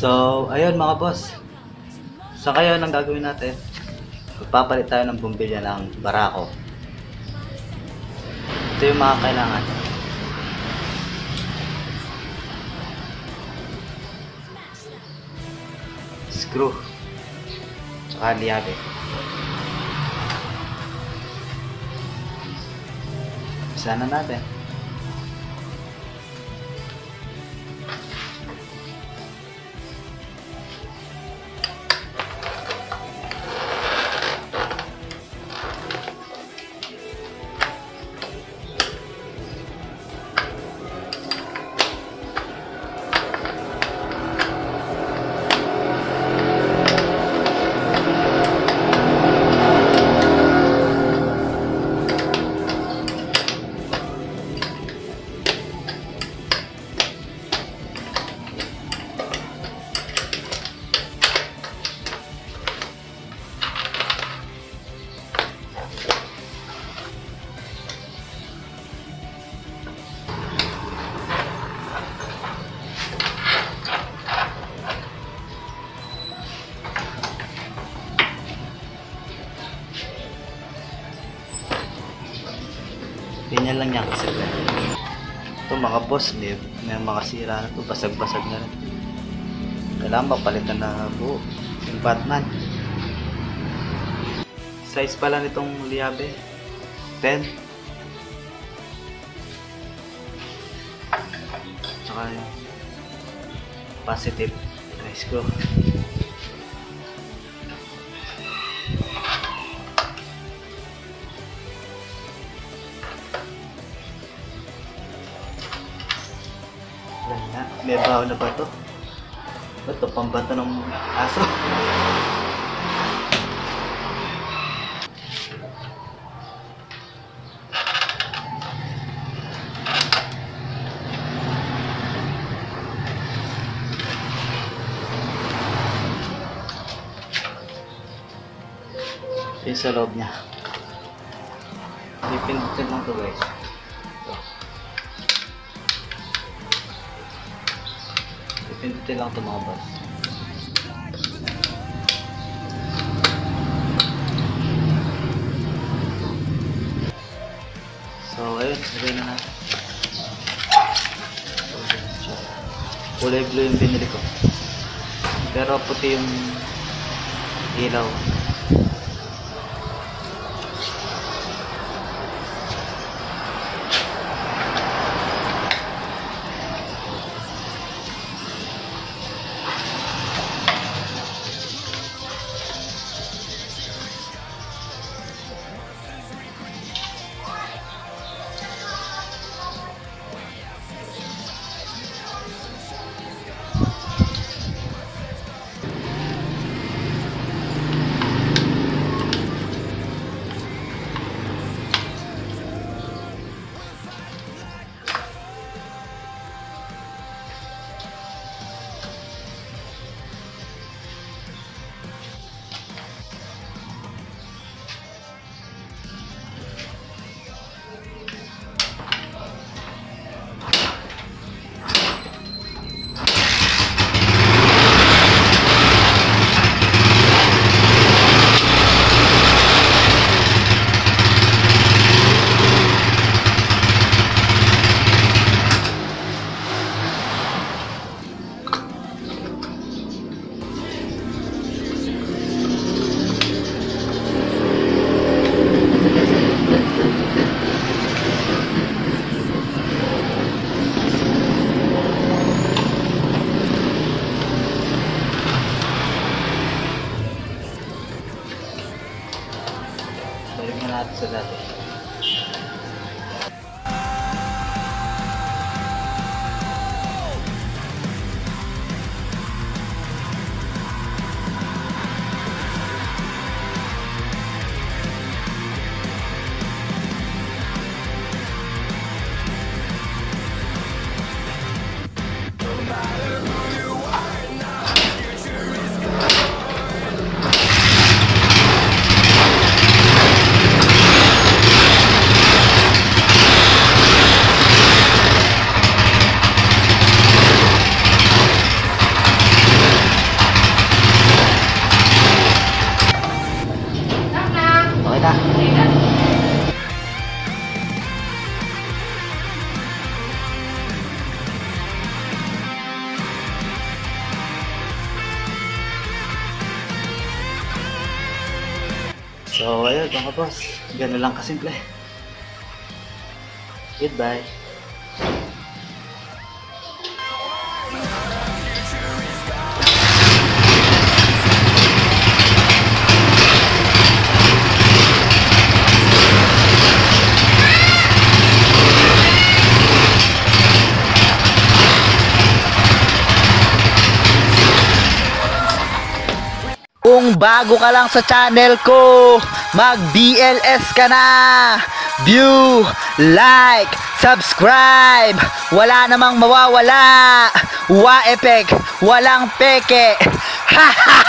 So, ayun mga boss. Sa kayo ang gagawin natin? Magpapalit tayo ng bumbilya ng barako. Ito yung mga kailangan. Screw. Tsaka liyabe. Isa na natin. Ganyan lang yan kasi ito mga boss, may mga sira na ito, basag-basag na rin. Kailangan mapalitan na buo yung Batman. Size pala nitong liyabe 10, tsaka yung positive screw. May baho na ba ito? Ito, pambato ng aso. Yung sa loob niya. Pipindutin lang ito guys. Pindutin lang ito mga boss. So ayun, sabihin na natin. Kulay blue yung binili ko. Pero puti yung ilaw. So, ayun mga boss. Ganun lang kasimple. Goodbye. Kung bago ka lang sa channel ko, mag-BLS ka na! View, like, subscribe! Wala namang mawawala! Wa-epek, walang peke! Ha ha!